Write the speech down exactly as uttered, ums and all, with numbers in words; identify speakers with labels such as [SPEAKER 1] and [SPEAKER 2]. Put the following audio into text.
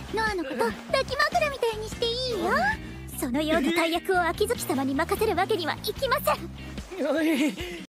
[SPEAKER 1] ノアのこと抱き枕みたいにしていいよ。そのような大役を秋月様に任せるわけにはいきません。
[SPEAKER 2] おい